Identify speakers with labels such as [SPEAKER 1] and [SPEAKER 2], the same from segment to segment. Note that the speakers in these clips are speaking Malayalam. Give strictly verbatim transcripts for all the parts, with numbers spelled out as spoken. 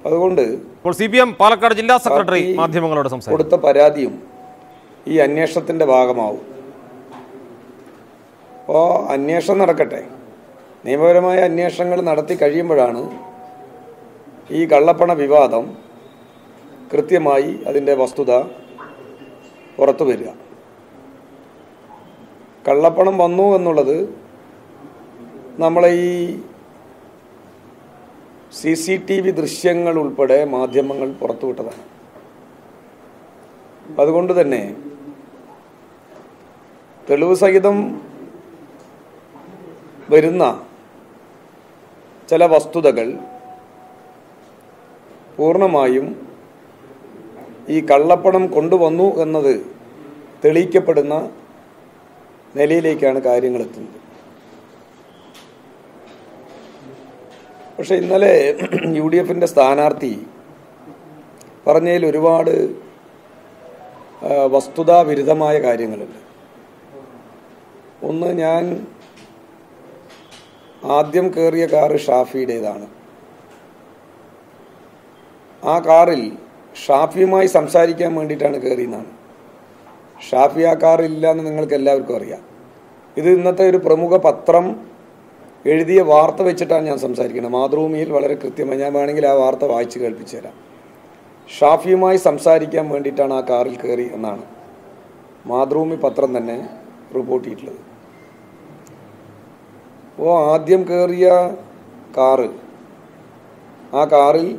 [SPEAKER 1] അതുകൊണ്ട്
[SPEAKER 2] ഇപ്പോൾ സി പി എം പാലക്കാട് ജില്ലാ സെക്രട്ടറി മാധ്യമങ്ങളോട് സംസാരിച്ചു.
[SPEAKER 1] കൊടുത്ത പരാതിയും ഈ അന്വേഷണത്തിൻ്റെ ഭാഗമാവും. അപ്പോൾ അന്വേഷണം നടക്കട്ടെ. നിയമപരമായ അന്വേഷണങ്ങൾ നടത്തി കഴിയുമ്പോഴാണ് ഈ കള്ളപ്പണ വിവാദം കൃത്യമായി അതിൻ്റെ വസ്തുത പുറത്തു വരിക. കള്ളപ്പണം വന്നു എന്നുള്ളത് നമ്മളെ ഈ സി സി ടി വി ദൃശ്യങ്ങൾ ഉൾപ്പെടെ മാധ്യമങ്ങൾ പുറത്തുവിട്ടതാണ്. അതുകൊണ്ട് തന്നെ തെളിവ് സഹിതം വരുന്ന ചില വസ്തുതകൾ പൂർണ്ണമായും ഈ കള്ളപ്പണം കൊണ്ടുവന്നു എന്നത് തെളിയിക്കപ്പെടുന്ന നിലയിലേക്കാണ് കാര്യങ്ങൾ എത്തുന്നത്. പക്ഷെ ഇന്നലെ യു ഡി എഫിൻ്റെ സ്ഥാനാർത്ഥി പറഞ്ഞതിൽ ഒരുപാട് വസ്തുതാവിരുദ്ധമായ കാര്യങ്ങളുണ്ട്. ഒന്ന്, ഞാൻ ആദ്യം കയറിയ കാറ് ഷാഫിയുടേതാണ്. ആ കാറിൽ ഷാഫിയുമായി സംസാരിക്കാൻ വേണ്ടിയിട്ടാണ് കയറിയെന്നാണ്. ഷാഫി ആ കാറില്ല എന്ന് നിങ്ങൾക്ക് എല്ലാവർക്കും അറിയാം. ഇത് ഇന്നത്തെ ഒരു പ്രമുഖ പത്രം എഴുതിയ വാർത്ത വെച്ചിട്ടാണ് ഞാൻ സംസാരിക്കുന്നത്. മാതൃഭൂമിയിൽ വളരെ കൃത്യമായി, ഞാൻ വേണമെങ്കിൽ ആ വാർത്ത വായിച്ച് കേൾപ്പിച്ചു തരാം. ഷാഫിയുമായി സംസാരിക്കാൻ വേണ്ടിയിട്ടാണ് ആ കാറിൽ കയറി എന്നാണ് മാതൃഭൂമി പത്രം തന്നെ റിപ്പോർട്ട് ചെയ്തിട്ടുള്ളത്. അപ്പോൾ ആദ്യം കയറിയ കാറ്, ആ കാറിൽ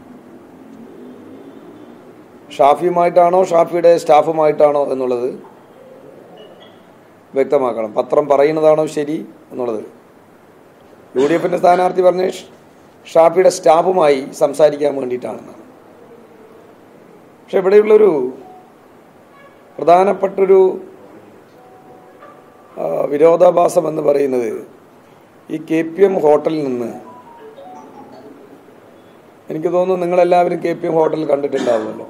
[SPEAKER 1] ഷാഫിയുമായിട്ടാണോ ഷാഫിയുടെ സ്റ്റാഫുമായിട്ടാണോ എന്നുള്ളത് വ്യക്തമാക്കണം. പത്രം പറയുന്നതാണോ ശരി എന്നുള്ളത്. യു ഡി എഫിൻ്റെ സ്ഥാനാർത്ഥി പറഞ്ഞ് ഷാഫിയുടെ സ്റ്റാഫുമായി സംസാരിക്കാൻ വേണ്ടിയിട്ടാണെന്നാണ്. പക്ഷെ ഇവിടെയുള്ളൊരു പ്രധാനപ്പെട്ടൊരു വിരോധാഭാസം എന്ന് പറയുന്നത്, ഈ കെ പി എം ഹോട്ടലിൽ നിന്ന്, എനിക്ക് തോന്നുന്നു നിങ്ങളെല്ലാവരും കെ പി എം ഹോട്ടൽ കണ്ടിട്ടുണ്ടാവുമല്ലോ.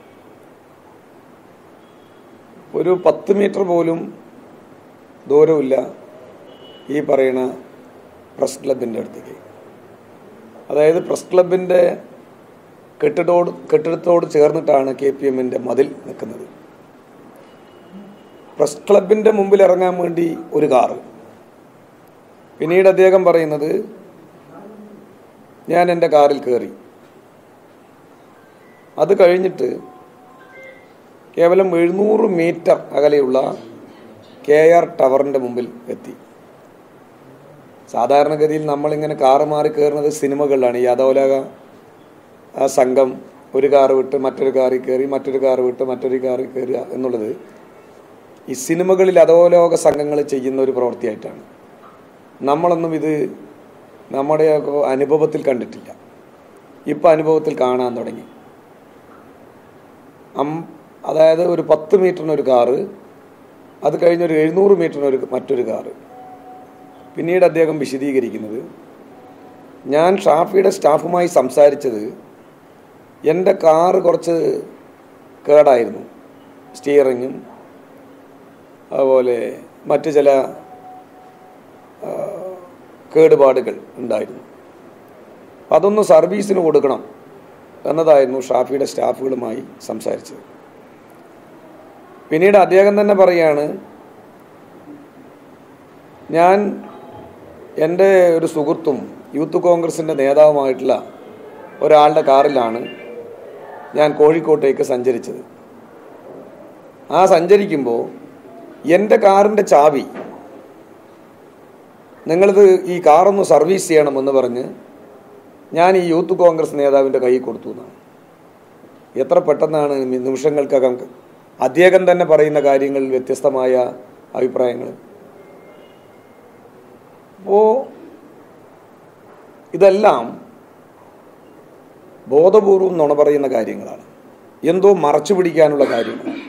[SPEAKER 1] ഒരു പത്ത് മീറ്റർ പോലും ദൂരമില്ല ഈ പറയുന്ന പ്രസ് ക്ലബിൻ്റെ അടുത്തേക്ക്. അതായത് പ്രസ് ക്ലബിൻ്റെ കെട്ടിടോട് കെട്ടിടത്തോട് ചേർന്നിട്ടാണ് കെ പി എമ്മിൻ്റെ മതിൽ നിൽക്കുന്നത്. പ്രസ് ക്ലബിൻ്റെ മുമ്പിൽ ഇറങ്ങാൻ വേണ്ടി ഒരു കാറ്. പിന്നീട് അദ്ദേഹം പറയുന്നത്, ഞാൻ എൻ്റെ കാറിൽ കയറി. അത് കഴിഞ്ഞിട്ട് കേവലം എഴുന്നൂറ് മീറ്റർ അകലെയുള്ള കെ ആർ ടവറിൻ്റെ മുമ്പിൽ എത്തി. സാധാരണഗതിയിൽ നമ്മളിങ്ങനെ കാറ് മാറി കയറുന്നത് സിനിമകളിലാണ്. ഈ അധോലോക ആ സംഘം ഒരു കാറ് വിട്ട് മറ്റൊരു കാറിൽ കയറി, മറ്റൊരു കാറ് വിട്ട് മറ്റൊരു കാറിൽ കയറുക എന്നുള്ളത് ഈ സിനിമകളിൽ അധോലോക സംഘങ്ങൾ ചെയ്യുന്ന ഒരു പ്രവൃത്തിയായിട്ടാണ്. നമ്മളൊന്നും ഇത് നമ്മുടെ അനുഭവത്തിൽ കണ്ടിട്ടില്ല. ഇപ്പം അനുഭവത്തിൽ കാണാൻ തുടങ്ങി. അം അതായത് ഒരു പത്ത് മീറ്ററിനൊരു കാറ്, അത് കഴിഞ്ഞൊരു എഴുന്നൂറ് മീറ്ററിനൊരു മറ്റൊരു കാറ്. പിന്നീട് അദ്ദേഹം വിശദീകരിക്കുന്നത്, ഞാൻ ഷാഫിയുടെ സ്റ്റാഫുമായി സംസാരിച്ചത് എൻ്റെ കാറ് കുറച്ച് കേടായിരുന്നു, സ്റ്റിയറിങ്ങും അതുപോലെ മറ്റു ചില കേടുപാടുകൾ ഉണ്ടായിരുന്നു. അതൊന്ന് സർവീസിന് കൊടുക്കണം എന്നതായിരുന്നു ഷാഫിയുടെ സ്റ്റാഫുകളുമായി സംസാരിച്ചത്. പിന്നീട് അദ്ദേഹം തന്നെ പറയാണ്, ഞാൻ എൻ്റെ ഒരു സുഹൃത്തും യൂത്ത് കോൺഗ്രസിൻ്റെ നേതാവുമായിട്ടുള്ള ഒരാളുടെ കാറിലാണ് ഞാൻ കോഴിക്കോട്ടേക്ക് സഞ്ചരിച്ചത്. ആ സഞ്ചരിക്കുമ്പോൾ എൻ്റെ കാറിൻ്റെ ചാവി നിങ്ങളിത് ഈ കാറൊന്ന് സർവീസ് ചെയ്യണമെന്ന് പറഞ്ഞ് ഞാൻ ഈ യൂത്ത് കോൺഗ്രസ് നേതാവിൻ്റെ കൈ കൊടുത്തു എന്നാണ്. എത്ര പെട്ടെന്നാണ് നിമിഷങ്ങൾക്കകം അദ്ദേഹം തന്നെ പറയുന്ന കാര്യങ്ങളിൽ വ്യത്യസ്തമായ അഭിപ്രായങ്ങൾ. അപ്പോൾ ഇതെല്ലാം ബോധപൂർവം നുണ പറയുന്ന കാര്യങ്ങളാണ്, എന്തോ മറച്ചു പിടിക്കാനുള്ള കാര്യങ്ങളാണ്.